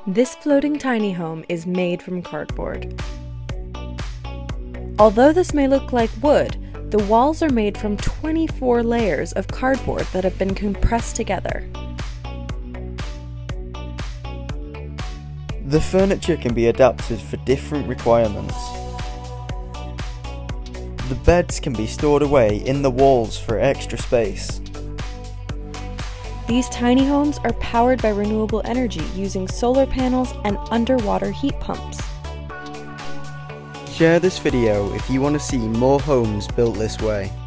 This floating tiny home is made from cardboard. Although this may look like wood, the walls are made from 24 layers of cardboard that have been compressed together. The furniture can be adapted for different requirements. The beds can be stored away in the walls for extra space. These tiny homes are powered by renewable energy using solar panels and underwater heat pumps. Share this video if you want to see more homes built this way.